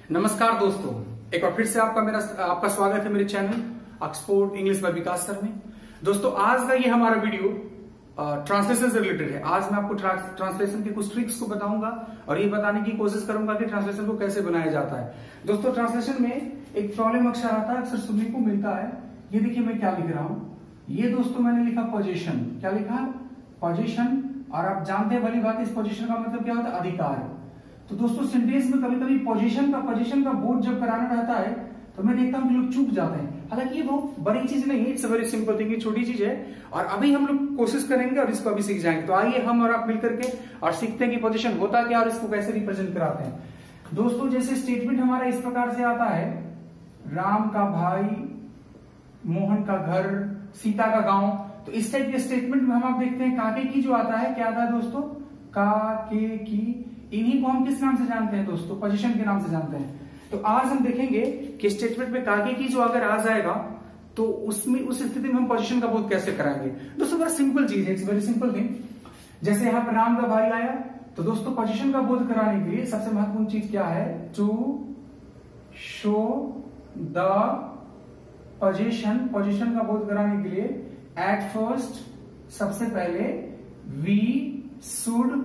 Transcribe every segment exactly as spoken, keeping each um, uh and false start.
नमस्कार दोस्तों, एक बार फिर से आपका मेरा आपका स्वागत है मेरे channel Oxford English by Vikas sir में। दोस्तों, आज का ये हमारा वीडियो ट्रांसलेशन से रिलेटेड है। आज मैं आपको ट्रांसलेशन के कुछ ट्रिक्स को बताऊंगा और ये बताने की कोशिश करूंगा कि ट्रांसलेशन को कैसे बनाया जाता है। दोस्तों, ट्रांसलेशन में एक प्रॉब्लम अक्सर आता है, अक्सर सुनने को मिलता है। ये देखिए मैं क्या लिख रहा हूँ। ये दोस्तों मैंने लिखा पोजीशन। क्या लिखा? पोजीशन। और आप जानते हैं भली बात, इस पोजीशन का मतलब क्या होता है? अधिकार। तो दोस्तों, सेंटेंस में कभी कभी पोजीशन का पोजीशन का बोर्ड जब कराना रहता है तो मैं देखता हूँ कि लोग चूक जाते हैं। हालांकि ये बहुत बड़ी चीज नहीं है, it's a very simple thing, छोटी चीज है। और अभी हम लोग कोशिश करेंगे और इसको अभी सीख जाएंगे। तो आइए हम और आप मिलकर के और सीखते हैं कि पोजीशन होता क्या और इसको कैसे रिप्रेजेंट कराते हैं। दोस्तों, जैसे स्टेटमेंट हमारा इस प्रकार से आता है, राम का भाई, मोहन का घर, सीता का गांव। तो इस टाइप के स्टेटमेंट में हम आप देखते हैं काके की जो आता है, क्या आता है दोस्तों? काके की। इन्हीं को हम किस नाम से जानते हैं दोस्तों? पोजीशन के नाम से जानते हैं। तो आज हम देखेंगे कि स्टेटमेंट में काके की जो अगर आ जाएगा तो उसमें उस स्थिति में हम पोजीशन का बोध कैसे कराएंगे। दोस्तों, बड़ा सिंपल चीज है, इट्स वेरी सिंपल थिंग। जैसे यहाँ पर राम का भाई आया तो दोस्तों पोजीशन का बोध कराने के लिए सबसे महत्वपूर्ण चीज क्या है? To show the position. Position का बोध कराने के लिए एट फर्स्ट, सबसे पहले, we should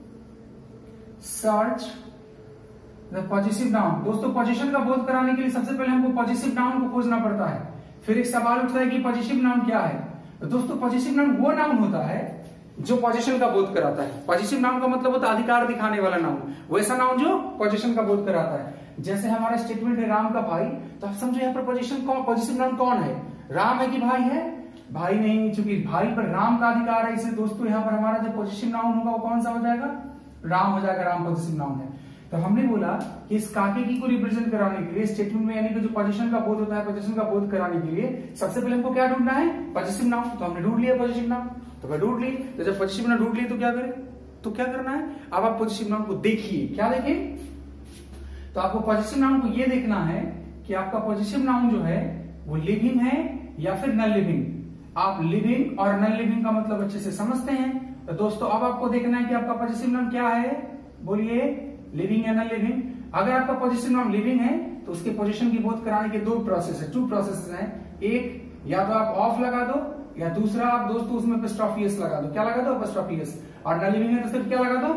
search the positive noun. दोस्तों, पोजीशन का बोध कराने के लिए सबसे पहले हमको पॉजिटिव नाउन को खोजना पड़ता है। फिर एक सवाल उठता है कि पॉजिटिव नाउन क्या है। तो दोस्तों, पॉजिटिव नाउन वो नाउन होता है जो पोजीशन का बोध कराता है। पॉजिटिव नाउन का मतलब होता है अधिकार दिखाने वाला नाउन, वैसा नाउन जो पोजीशन का बोध कराता है। जैसे हमारा स्टेटमेंट है राम का भाई, तो आप समझो यहाँ पर पोजीशन कौन, पॉजिटिव नाउन कौन है? राम है कि भाई है? भाई नहीं, चूंकि भाई पर राम का अधिकार है, इसलिए दोस्तों यहाँ पर हमारा जो पॉजिटिव नाउन होगा वो कौन सा हो जाएगा? राम हो जाएगा। राम पॉजिटिव नाउन है। तो हमने बोला कि इस काके की को रिप्रेजेंट कराने के लिए स्टेटमेंट में, यानी कि जो पोजीशन का बोध होता है, पोजीशन का बोध कराने के लिए सबसे पहले हमको क्या ढूंढना है? Positive noun. तो हमने ढूंढ लिया पॉजिटिव नाउन, तो मैं ढूंढ ली। तो जब पॉजिटिव नाउन ढूंढ ली तो क्या करें? तो क्या करना है? अब आप पॉजिटिव नाउन को देखिए। क्या देखें? तो आपको पॉजिटिव नाउन को यह देखना है कि आपका पॉजिटिव नाउन जो है वो लिविंग है या फिर नॉन लिविंग। आप लिविंग और नॉन लिविंग का मतलब अच्छे से समझते हैं। तो दोस्तों, अब आपको देखना है कि आपका पॉजिटिव नाउन क्या है। बोलिए, लिविंग या नॉन लिविंग। अगर आपका पॉजिटिव नाउन लिविंग है तो उसके पोजीशन की बोध कराने के दो प्रोसेस है, टू प्रोसेस हैं। एक, या तो आप ऑफ लगा दो, या दूसरा आप दोस्तों उसमें एपॉस्ट्रोफी एस लगा दो। क्या लगा दो? Apostrophe S. और नॉन लिविंग है तो सिर्फ क्या लगा दो?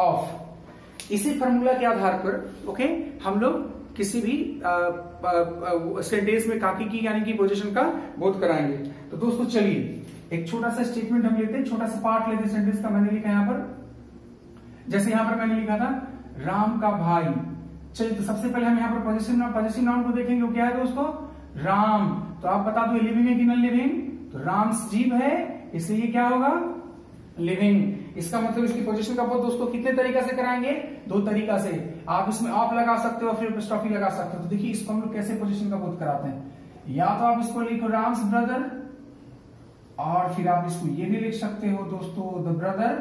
ऑफ। इसी फॉर्मूला के आधार पर ओके हम लोग किसी भी सेंटेंस में काकी की यानी कि पोजीशन का बोध कराएंगे। तो दोस्तों चलिए एक छोटा सा स्टेटमेंट हम लेते हैं, छोटा सा पार्ट लेते हैं सेंटेंस का। मैंने लिखा यहाँ पर, जैसे यहाँ पर मैंने लिखा था राम का भाई। चलिए, तो सबसे पहले हम यहाँ पर पॉजिटिव नाउन पॉजिटिव नाउन को देखेंगे। वो क्या है दोस्तों? राम। तो आप बता दो लिविंग है कि नॉन लिविंग? तो राम जीव है, इसलिए ये क्या होगा? लिविंग। इसका मतलब इसकी पोजीशन का बोध दोस्तों कितने तरीका से कराएंगे? दो तरीका से। आप इसमें ऑफ लगा सकते हो, फिर एपॉस्ट्रोफी लगा सकते हो। तो देखिए इसको हम लोग कैसे पोजीशन का बोध कराते हैं। या तो आप इसको लिखो राम्स ब्रदर, और फिर आप इसको ये भी लिख सकते हो दोस्तों द ब्रदर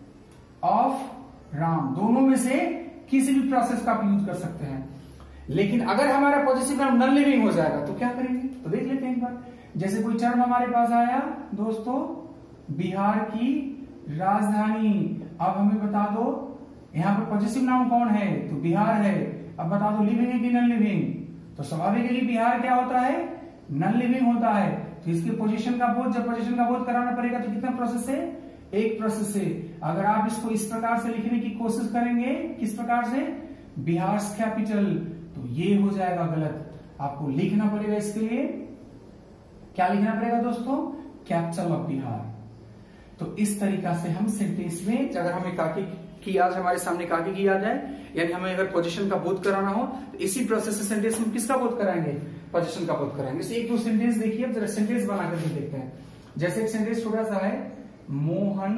ऑफ राम। दोनों में से किसी भी प्रोसेस का आप यूज कर सकते हैं। लेकिन अगर हमारा पॉजिटिव नाउन नॉन लिविंग हो जाएगा तो क्या करेंगे? तो देख लेते हैं एक बार। जैसे कोई टर्म हमारे पास आया दोस्तों, बिहार की राजधानी। अब हमें बता दो यहाँ पर पॉजिटिव नाउन कौन है? तो बिहार है। अब बता दो लिविंग है कि नॉन लिविंग? तो स्वाभाविकली बिहार क्या होता है? नॉन लिविंग होता है। तो इसके पोजीशन का बोध, जब पोजीशन का बोध कराना पड़ेगा तो कितना प्रोसेस है? एक प्रोसेस से। अगर आप इसको इस प्रकार से लिखने की कोशिश करेंगे, किस प्रकार से? बिहार कैपिटल, तो ये हो जाएगा गलत। आपको लिखना पड़ेगा इसके लिए, क्या लिखना पड़ेगा दोस्तों? Capital of Bihar. तो इस तरीका से हम सेंटेंस में अगर हमें काकी की याद हमारे सामने काकी की याद है, यानी हमें अगर पोजीशन का बोध कराना हो तो इसी प्रोसेस से सेंटेंस में किसका बोध कराएंगे? पोजीशन का बोध कराएंगे। एक दो सेंटेंस देखिए, अब जरा सेंटेंस बनाकर भी देखते हैं। जैसे एक सेंटेंस छोटा सा है, मोहन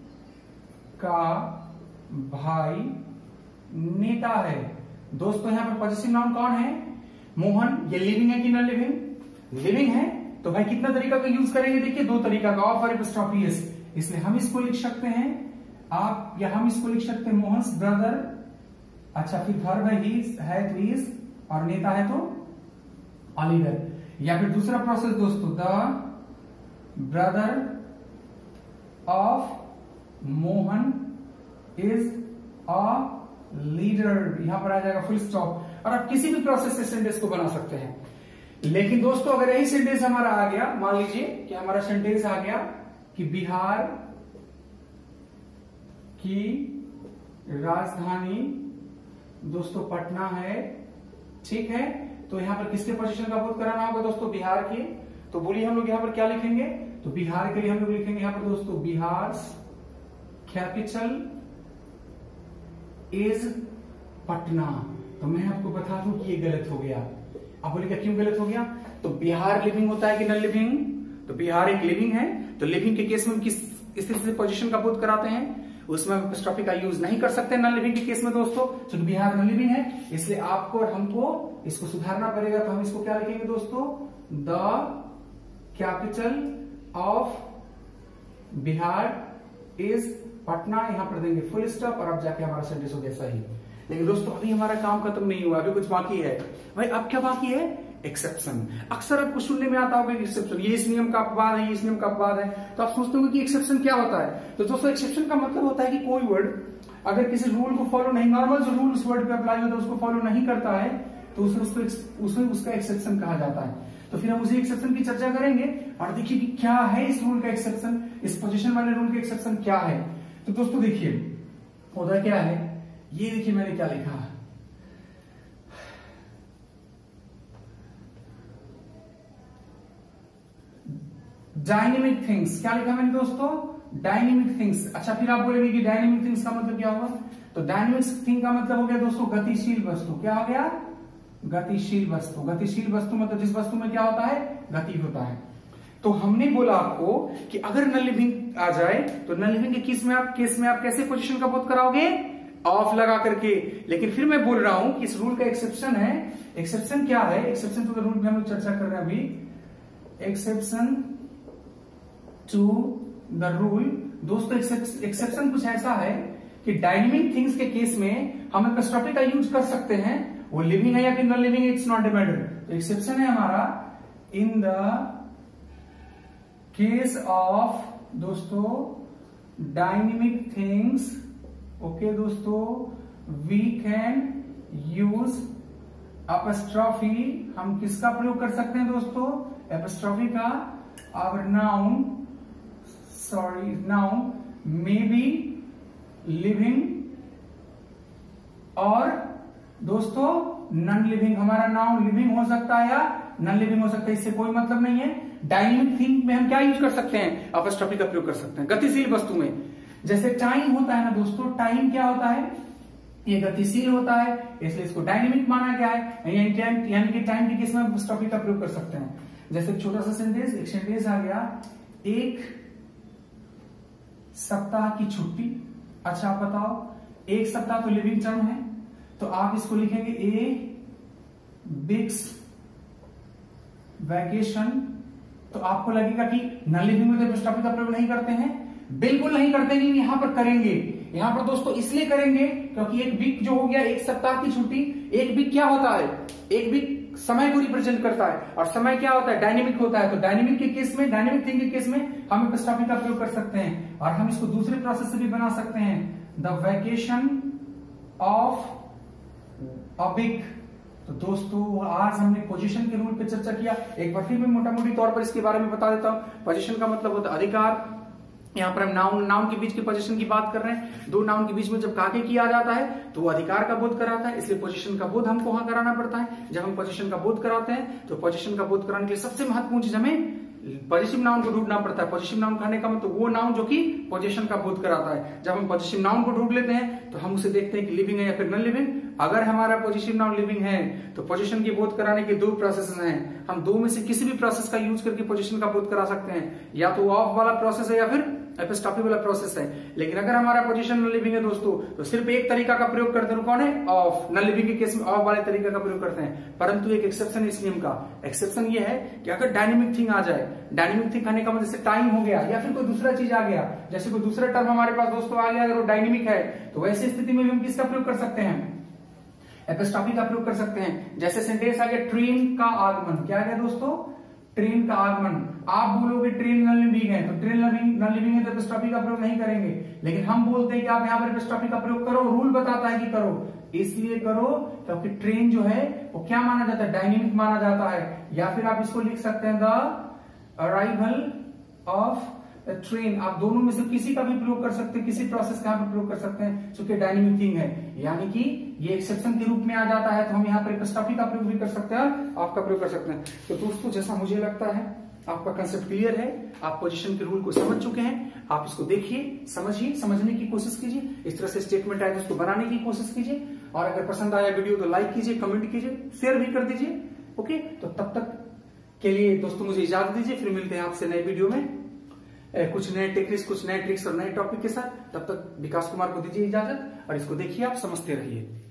का भाई नेता है। दोस्तों यहाँ पर पॉजिटिव नाउन कौन है? मोहन। ये लिविंग है कि नॉन लिविंग? लिविंग है। तो भाई कितना तरीका का यूज करेंगे? देखिए दो तरीका का, ऑफ और एपॉस्ट्रोफी एस। इसलिए हम इसको लिख सकते हैं आप, या हम इसको लिख सकते हैं मोहन्स ब्रदर। अच्छा, फिर वर्ब है ही है तो इज, और नेता है तो ऑलिवर। या फिर दूसरा प्रोसेस दोस्तों, the brother of Mohan is a leader. यहां पर आ जाएगा फुल स्टॉप। और आप किसी भी प्रोसेस से सेंटेंस को बना सकते हैं। लेकिन दोस्तों अगर यही सेंटेंस हमारा आ गया, मान लीजिए कि हमारा सेंटेंस आ गया कि बिहार की राजधानी दोस्तों पटना है, ठीक है, तो यहां पर किसके पोजीशन का बोध कराना होगा दोस्तों, बिहार के। तो बोलिए हम लोग यहां पर क्या लिखेंगे, तो बिहार के लिए हम लोग लिखेंगे यहां पर दोस्तों बिहार कैपिटल इज पटना। तो मैं आपको बता दूं कि ये गलत हो गया। आप बोलिएगा क्यों गलत हो गया, तो बिहार लिविंग होता है कि नॉन लिविंग, तो बिहार एक लिविंग है, तो लिविंग के केस में किस स्थिति से पोजीशन का बोध कराते हैं, उसमें एपोस्ट्रोफी का यूज नहीं कर सकते नॉन लिविंग के केस में दोस्तों, क्योंकि बिहार नॉन लिविंग है। इसलिए आपको और हमको इसको सुधारना पड़ेगा। तो हम इसको क्या लिखेंगे दोस्तों, the capital of Bihar is Patna, यहां पर देंगे फुल स्टॉप और अब जाके हमारा सेंटेंस हो गया सही। लेकिन दोस्तों अभी हमारा काम खत्म नहीं हुआ, अभी कुछ बाकी है। भाई अब क्या बाकी है, एक्सेप्शन। अक्सर आपको सुनने में आता होगा एक्सेप्शन, ये इस नियम का अपवाद है, ये इस नियम का अपवाद है, तो आप सोचते होंगे कि एक्सेप्शन क्या होता है। तो दोस्तों एक्सेप्शन का मतलब होता है कि कोई वर्ड अगर किसी रूल को फॉलो नहीं, नॉर्मल जो रूल उस वर्ड पे अप्लाई होता है उसको फॉलो नहीं करता है, तो उसे उसको उसे उसका एक्सेप्शन कहा जाता है। तो फिर हम उसी एक्सेप्शन की चर्चा करेंगे और देखिए कि क्या है इस रूल का एक्सेप्शन, इस पोजीशन वाले रूल का एक्सेप्शन क्या है। तो दोस्तों देखिए होता क्या है, ये देखिए मैंने क्या लिखा है, डायनेमिक थिंग्स। क्या लिखा मैंने दोस्तों, डायनेमिक थिंग्स। अच्छा फिर आप बोलेंगे कि डायनेमिक थिंग्स का मतलब क्या होगा, तो डायनेमिक थिंग का मतलब हो गया दोस्तों गतिशील वस्तु। क्या हो गया, गतिशील वस्तु। गतिशील वस्तु मतलब जिस वस्तु में क्या होता है, गति होता है। तो हमने बोला आपको कि अगर नॉन लिविंग आ जाए तो नॉन लिविंग के केस में आप केस में आप कैसे पोजीशन का बोध कराओगे, ऑफ लगा करके। लेकिन फिर मैं बोल रहा हूं कि इस रूल का एक्सेप्शन है। एक्सेप्शन क्या है, एक्सेप्शन टू द रूल में हम लोग चर्चा कर रहे हैं अभी। एक्सेप्शन टू द रूल दोस्तों, एक्सेप्शन कुछ ऐसा है कि डायनेमिक थिंग्स के केस में हम एपोस्ट्रोफी का यूज कर सकते हैं, वो लिविंग है या फिर non living, it's not a matter. तो एक्सेप्शन है हमारा इन द केस ऑफ दोस्तों डायनेमिक थिंग्स, ओके दोस्तों, वी कैन यूज एपोस्ट्रोफी। हम किसका प्रयोग कर सकते हैं दोस्तों, एपोस्ट्रोफी का। और noun sorry noun may be living और दोस्तों नॉन लिविंग। हमारा नाउन लिविंग हो सकता है या नॉन लिविंग हो सकता है, इससे कोई मतलब नहीं है। डायनेमिक थिंग में हम क्या यूज कर सकते हैं, एपोस्ट्रोफी का प्रयोग कर सकते हैं। गतिशील वस्तु में जैसे टाइम होता है ना दोस्तों, टाइम क्या होता है, ये गतिशील होता है, इसलिए इसको डायनेमिक माना गया है। यानी कि टाइम के केस में एपोस्ट्रोफी का प्रयोग कर सकते हैं। जैसे एक छोटा सा सेंटेंस, एक सेंटेंस आ गया, एक सप्ताह की छुट्टी। अच्छा आप बताओ, एक सप्ताह तो लिविंग टर्म है, तो आप इसको लिखेंगे ए बिग्स वैकेशन। तो आपको लगेगा कि नॉन लिविंग में तो एपोस्ट्रोफी का प्रयोग नहीं करते हैं, बिल्कुल नहीं करते, नहीं यहां पर करेंगे। यहां पर दोस्तों इसलिए करेंगे क्योंकि एक वीक जो हो गया, एक सप्ताह की छुट्टी। एक वीक क्या होता है, एक वीक समय को रिप्रेजेंट करता है, और समय क्या होता है, डायनेमिक होता है। तो डायनेमिक के केस में, डायनेमिक थिंग के केस में हम एपोस्ट्रोफी का प्रयोग कर सकते हैं। और हम इसको दूसरे प्रोसेस से भी बना सकते हैं, the vacation of a week. तो दोस्तों आज हमने पोजीशन के रूल पे चर्चा किया। एक बार फिर मैं मोटा मोटी तौर पर इसके बारे में बता देता हूं। पोजीशन का मतलब होता है अधिकार। यहाँ पर हम नाउन नाउन के बीच की पोजीशन की बात कर रहे हैं। दो नाउन के बीच में जब कार्य किया जाता है तो वो अधिकार का बोध कराता है, इसलिए पोजीशन का बोध हमको वहां कराना पड़ता है। जब हम पोजीशन का बोध कराते हैं तो पोजीशन का बोध कराने के लिए सबसे महत्वपूर्ण चीज हमें पॉजिटिव नाउन को ढूंढना पड़ता है। पॉजिटिव नाउन कहने का मतलब वो नाउन जो कि पोजीशन का बोध कराता है। जब हम पॉजिटिव नाउन को ढूंढ लेते हैं तो हम उसे देखते हैं कि लिविंग है या फिर नॉन लिविंग। अगर हमारा पॉजिटिव नाउन लिविंग है तो पोजीशन की बोध कराने के दो प्रोसेस हैं। हम दो में से किसी भी प्रोसेस का यूज करके पोजीशन का बोध करा सकते हैं, या तो ऑफ वाला प्रोसेस है या फिर एपोस्ट्रोफी वाला प्रोसेस है। लेकिन अगर हमारा पोजीशन नॉन लिविंग है दोस्तों तो सिर्फ एक तरीका का प्रयोग करते हैं, कौन है, ऑफ। नॉन लिविंग के केस में ऑफ वाले तरीके का प्रयोग करते हैं। परंतु एक एक्सेप्शन है इस नियम का। एक्सेप्शन ये है कि अगर डायनेमिक थिंग आ जाए, डायनेमिक थिंग कहने का मतलब जैसे टाइम हो गया या फिर कोई दूसरा चीज आ गया, जैसे कोई दूसरा टर्म हमारे पास दोस्तों आ गया, अगर वो डायनेमिक है तो वैसी स्थिति में भी हम किसका प्रयोग कर सकते हैं, एपोस्ट्रोफी का प्रयोग कर सकते हैं। जैसे सेंटेंस आ गया ट्रेन का आगमन। क्या है दोस्तों, ट्रेन का आगमन। आप बोलोगे ट्रेन नॉन लिविंग है तो ट्रेन नॉन लिविंग है तो एपोस्ट्रोफी का प्रयोग नहीं करेंगे। लेकिन हम बोलते हैं कि आप यहाँ पर एपोस्ट्रोफी का प्रयोग करो, रूल बताता है कि करो। इसलिए करो क्योंकि ट्रेन जो है वो क्या माना जाता है, डायनेमिक माना जाता है। या फिर आप इसको लिख सकते हैं द अराइवल ऑफ ट्रेन। आप दोनों में से किसी का भी प्रयोग कर सकते हैं, किसी प्रोसेस का यहाँ पर प्रयोग कर सकते हैं जो कि डायनेमिक थिंग है, यानी कि ये एक्सेप्शन के रूप में आ जाता है। तो हम यहाँ पर एपिस्ट्रॉफी का प्रयोग भी कर सकते हैं, आपका प्रयोग कर सकते हैं। तो दोस्तों जैसा मुझे लगता है आपका कंसेप्ट क्लियर है, आप पोजीशन के रूल को समझ चुके हैं। आप इसको देखिए, समझिए, समझने की कोशिश कीजिए, इस तरह से स्टेटमेंट आए उसको बनाने की कोशिश कीजिए। और अगर पसंद आया वीडियो तो लाइक कीजिए, कमेंट कीजिए, शेयर भी कर दीजिए। ओके, तो तब तक के लिए दोस्तों मुझे इजाजत दीजिए, फिर मिलते हैं आपसे नए वीडियो में कुछ नए टेक्निक्स, कुछ नए ट्रिक्स और नए टॉपिक के साथ। तब तक विकास कुमार को दीजिए इजाजत और इसको देखिए, आप समझते रहिए।